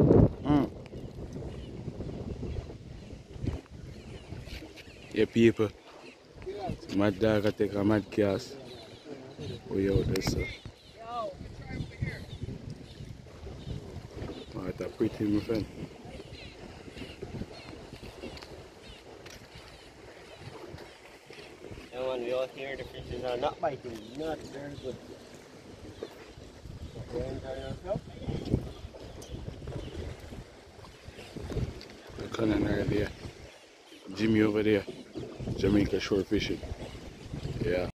Mm. Yeah, people. Mad dog I take a mad cast. We out there, so. What a pretty, my friend. And when we out here, the fishes are not biting, not very good. Okay, enjoy yourself. Conan right there. Jimmy over there. Jamaica shore fishing. Yeah.